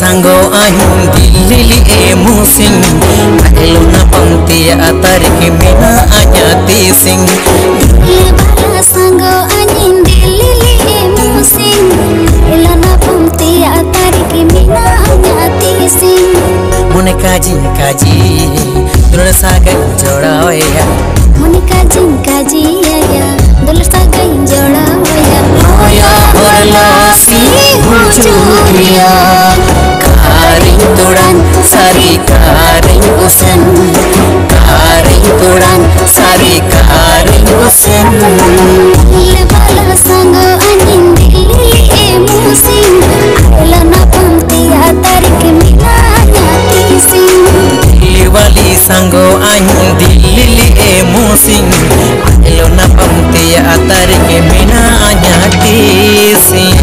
sango anyun dilili emusing aluna pangti atarik mina anya tising bala sango anyun dilili emusing aluna pangti atarik mina anya tising mone kaji kaji dulur sagai jodaoya mone kaji ya dulur sagai jodaoya hoya horlasi hujuria karing turan sari karing usen karing turan sari karing usen bala sango anyun dilili emusing aluna pangti atarik mina anya tising wali sango anyun dilili emusing aluna pangti atarik mina anya tising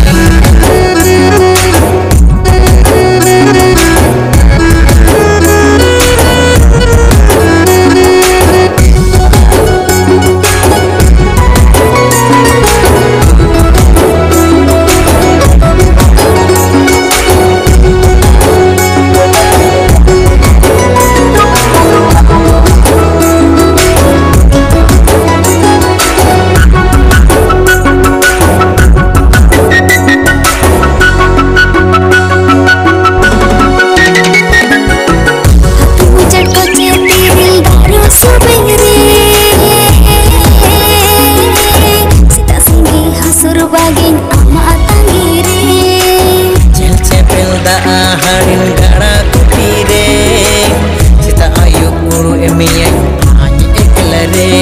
harin gara kupire cita ayu guru emiyan hanya eklare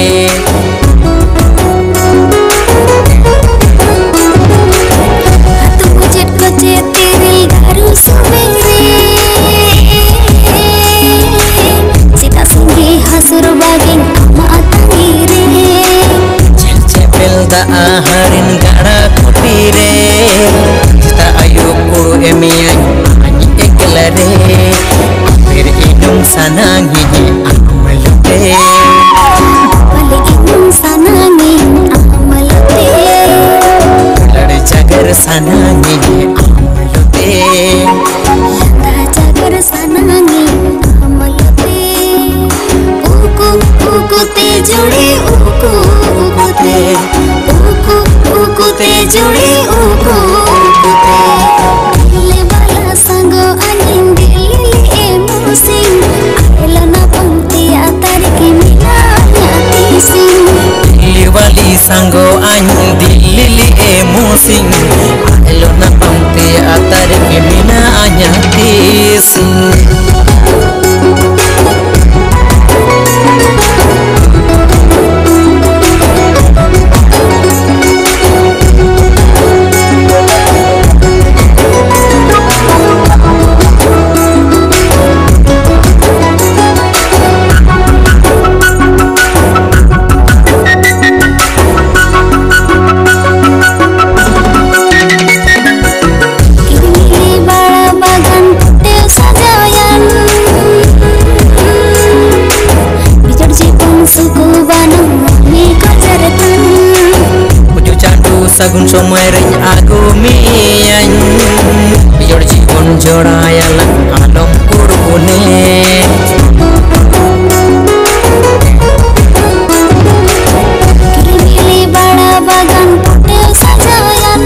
hatu kucet kucet tiril garu subere cita singgi hasur baging ama atangire cepel da harin gara kupire cita ayu guru emiyan lare bir inung sanangi amalute balik inung sanangi amalute lare jagar sanangi amalute yanda jagar sanangi amalute uku te judi uku te uku te judi uku te sango anyun dilili emusing aluna pangti atarik mina anya tising wali sango anyun dilili emusing aluna pangti atarik mina anya tising sagun somaring aku miyan biar jibun joraya lang alom kurune kirimili bada bagan pute sajayan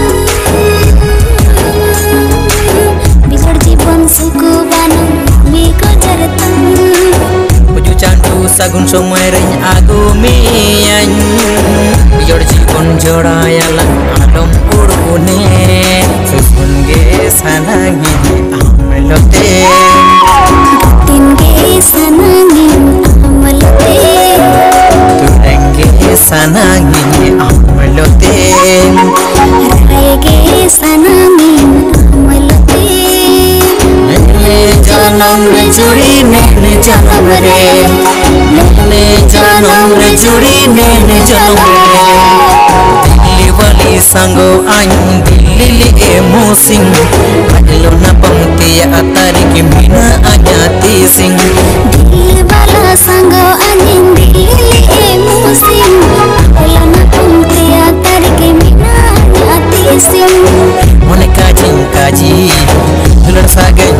biar jibun suku banam miko jaratan uju candu sagun somaring aku miyan biar jibun joraya lang alom kurune susun ge sanangi amalute tinggi sanangi amalute turenge sanangi amalute rege sanangi amalute janam re juri ne janam re janam re juri ne janam re wali sango anyun dilili emusing aluna pangti atarik mina anya tising bala sango anyun dilili emusing aluna pangti atarik mina anya tising mone kaji dulur sagai